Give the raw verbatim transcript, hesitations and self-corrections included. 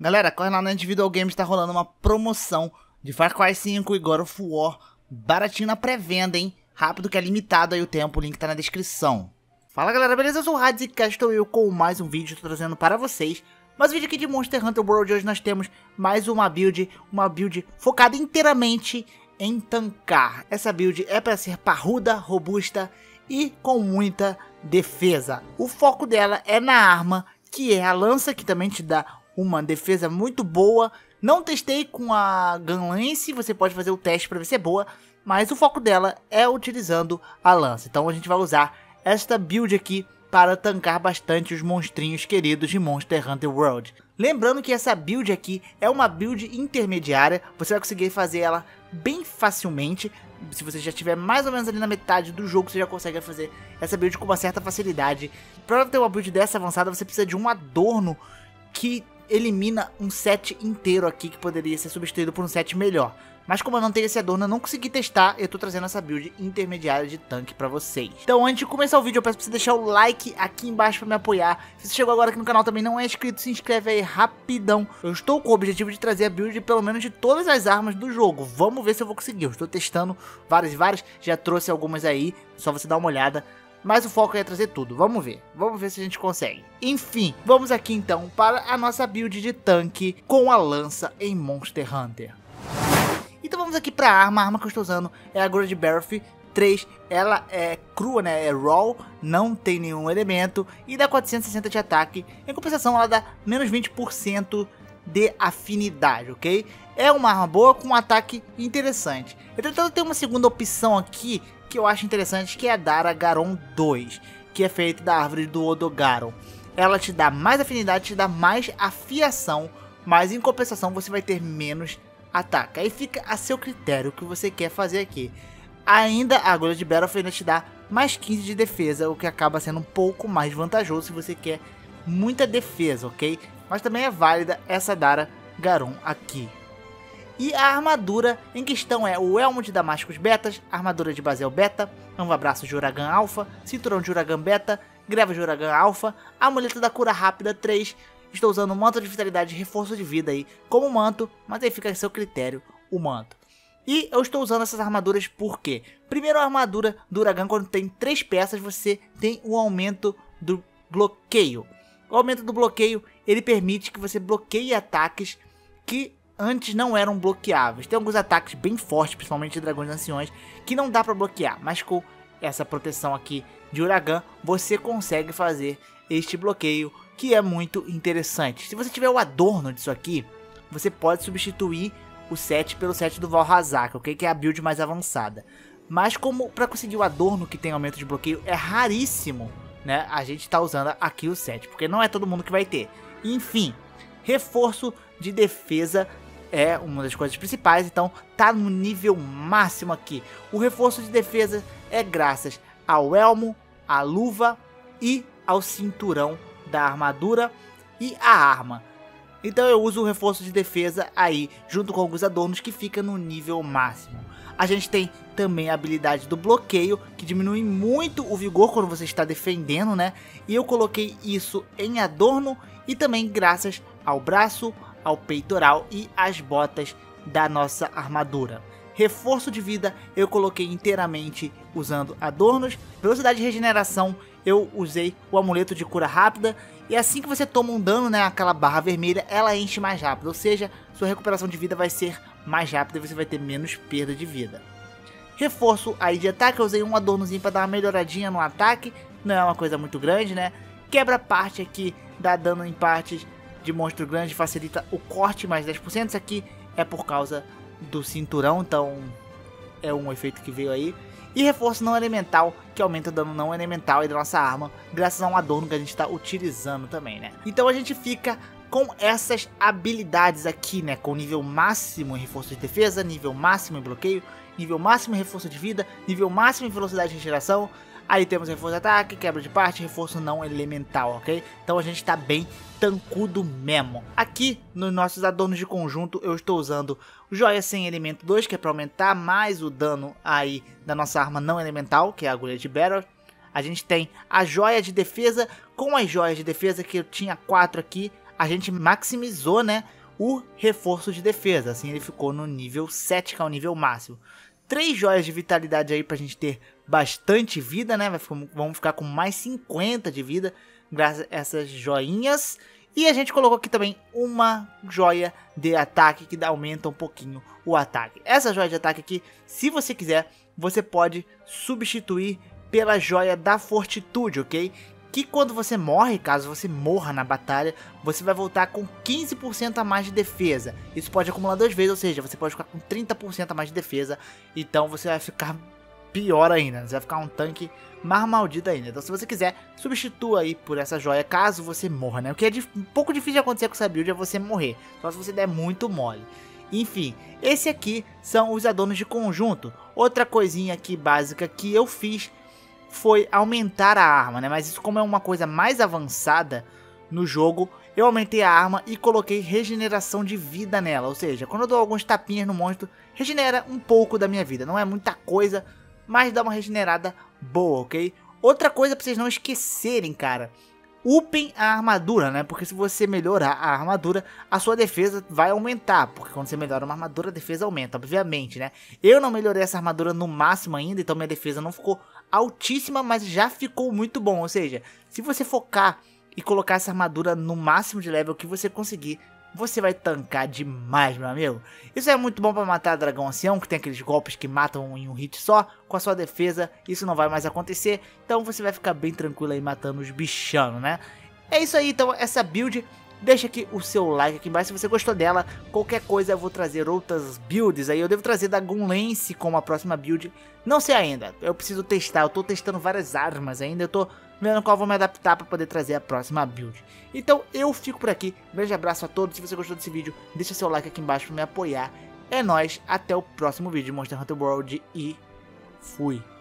Galera, corre lá na Individual Games, tá rolando uma promoção de Far Cry cinco e God of War, baratinho na pré-venda, hein? Rápido que é limitado aí o tempo, o link tá na descrição. Fala galera, beleza? Eu sou o Hades e cá estou eu com mais um vídeo, tô trazendo para vocês. Mas vídeo aqui de Monster Hunter World, hoje nós temos mais uma build, uma build focada inteiramente em tancar. Essa build é para ser parruda, robusta e com muita defesa. O foco dela é na arma, que é a lança, que também te dá uma defesa muito boa. Não testei com a Gunlance, você pode fazer o teste para ver se é boa, mas o foco dela é utilizando a lança. Então a gente vai usar esta build aqui para tancar bastante os monstrinhos queridos de Monster Hunter World. Lembrando que essa build aqui é uma build intermediária, você vai conseguir fazer ela bem facilmente. Se você já estiver mais ou menos ali na metade do jogo, você já consegue fazer essa build com uma certa facilidade. Para ter uma build dessa avançada, você precisa de um adorno que elimina um set inteiro aqui, que poderia ser substituído por um set melhor. Mas como eu não tenho esse adorno, eu não consegui testar, eu tô trazendo essa build intermediária de tanque pra vocês. Então antes de começar o vídeo, eu peço pra você deixar o like aqui embaixo pra me apoiar. Se você chegou agora aqui no canal também não é inscrito, se inscreve aí rapidão. Eu estou com o objetivo de trazer a build pelo menos de todas as armas do jogo. Vamos ver se eu vou conseguir. Eu estou testando várias e várias, já trouxe algumas aí, só você dar uma olhada. Mas o foco é trazer tudo, vamos ver, vamos ver se a gente consegue. Enfim, vamos aqui então para a nossa build de tanque com a lança em Monster Hunter. Então vamos aqui para a arma, a arma que eu estou usando é a Gold Barrel três, ela é crua, né, é raw, não tem nenhum elemento e dá quatrocentos e sessenta de ataque. Em compensação ela dá menos vinte por cento de afinidade, ok? É uma arma boa com um ataque interessante. Entretanto tem uma segunda opção aqui que eu acho interessante, que é a Dara Garon dois, que é feita da árvore do Odogaron. Ela te dá mais afinidade, te dá mais afiação, mas em compensação você vai ter menos ataque. Aí fica a seu critério o que você quer fazer aqui. Ainda a Gold Barrel ainda te dá mais quinze de defesa, o que acaba sendo um pouco mais vantajoso se você quer muita defesa, ok? Mas também é válida essa Dara Garon aqui. E a armadura em questão é o Elmo de Damascus Betas, armadura de Basel Beta, Anvabraço de Uragan Alpha, Cinturão de Uragan Beta, Greva de Uragan Alpha, Amuleto da Cura Rápida três. Estou usando o manto de vitalidade e reforço de vida aí como manto, mas aí fica a seu critério o manto. E eu estou usando essas armaduras porque, primeiro, a armadura do Uragan, quando tem três peças, você tem um aumento do bloqueio. O aumento do bloqueio, ele permite que você bloqueie ataques que antes não eram bloqueáveis. Tem alguns ataques bem fortes, principalmente de dragões anciões, que não dá para bloquear, mas com essa proteção aqui de Uragan, você consegue fazer este bloqueio, que é muito interessante. Se você tiver o adorno disso aqui, você pode substituir o set pelo set do Valhazak, ok? Que é a build mais avançada. Mas como para conseguir o adorno que tem aumento de bloqueio é raríssimo, né? A gente tá usando aqui o set, porque não é todo mundo que vai ter. Enfim, reforço de defesa é uma das coisas principais, então tá no nível máximo aqui. O reforço de defesa é graças ao elmo, à luva e ao cinturão da armadura e a arma. Então eu uso o reforço de defesa aí, junto com alguns adornos, que fica no nível máximo. A gente tem também a habilidade do bloqueio, que diminui muito o vigor quando você está defendendo, né? E eu coloquei isso em adorno e também graças ao braço, ao peitoral e às botas da nossa armadura. Reforço de vida eu coloquei inteiramente usando adornos. Velocidade de regeneração eu usei o amuleto de cura rápida. E assim que você toma um dano, né, aquela barra vermelha, ela enche mais rápido. Ou seja, sua recuperação de vida vai ser mais rápida e você vai ter menos perda de vida. Reforço aí de ataque, eu usei um adornozinho para dar uma melhoradinha no ataque. Não é uma coisa muito grande, né? Quebra parte aqui, dá dano em partes de monstro grande, facilita o corte mais dez por cento. Isso aqui é por causa do cinturão, então é um efeito que veio aí. E reforço não elemental, que aumenta o dano não elemental aí da nossa arma, graças a um adorno que a gente está utilizando também, né? Então a gente fica com essas habilidades aqui, né? Com nível máximo em reforço de defesa, nível máximo em bloqueio, nível máximo em reforço de vida, nível máximo em velocidade de regeneração. Aí temos reforço de ataque, quebra de parte, reforço não elemental, ok? Então a gente tá bem tancudo mesmo. Aqui nos nossos adornos de conjunto eu estou usando o Joia sem elemento dois, que é para aumentar mais o dano aí da nossa arma não elemental, que é a agulha de Barrel. A gente tem a joia de defesa com as joias de defesa, que eu tinha quatro aqui. a gente maximizou, né, o reforço de defesa. Assim ele ficou no nível sete, que é o nível máximo. Três joias de vitalidade aí pra gente ter bastante vida, né? Vai ficar, vamos ficar com mais cinquenta de vida graças a essas joinhas. E a gente colocou aqui também uma joia de ataque que aumenta um pouquinho o ataque. Essa joia de ataque aqui, se você quiser, você pode substituir pela joia da fortitude, ok? Que quando você morre, caso você morra na batalha, você vai voltar com quinze por cento a mais de defesa. Isso pode acumular duas vezes, ou seja, você pode ficar com trinta por cento a mais de defesa. Então você vai ficar pior ainda, você vai ficar um tanque mais maldito ainda. Então se você quiser, substitua aí por essa joia, caso você morra, né? O que é um pouco difícil de acontecer com essa build é você morrer, só se você der muito mole. Enfim, esse aqui são os adornos de conjunto. Outra coisinha aqui básica que eu fiz foi aumentar a arma, né? Mas isso, como é uma coisa mais avançada no jogo, eu aumentei a arma e coloquei regeneração de vida nela. Ou seja, quando eu dou alguns tapinhas no monstro, regenera um pouco da minha vida. Não é muita coisa, mas dá uma regenerada boa, ok? Outra coisa pra vocês não esquecerem, cara. Upem a armadura, né? Porque se você melhorar a armadura, a sua defesa vai aumentar. Porque quando você melhora uma armadura, a defesa aumenta, obviamente, né? Eu não melhorei essa armadura no máximo ainda, então minha defesa não ficou altíssima, mas já ficou muito bom. Ou seja, se você focar e colocar essa armadura no máximo de level que você conseguir, você vai tancar demais, meu amigo. Isso é muito bom para matar dragão ancião, que tem aqueles golpes que matam em um hit só. Com a sua defesa, isso não vai mais acontecer. Então você vai ficar bem tranquilo aí matando os bichanos, né? É isso aí, então, essa build. Deixa aqui o seu like aqui embaixo se você gostou dela. Qualquer coisa eu vou trazer outras builds aí. Eu devo trazer da Gunlance como a próxima build. Não sei ainda, eu preciso testar. Eu tô testando várias armas ainda. Eu tô vendo qual vou me adaptar para poder trazer a próxima build. Então eu fico por aqui. Um grande abraço a todos. Se você gostou desse vídeo, deixa seu like aqui embaixo para me apoiar. É nóis, até o próximo vídeo de Monster Hunter World e fui.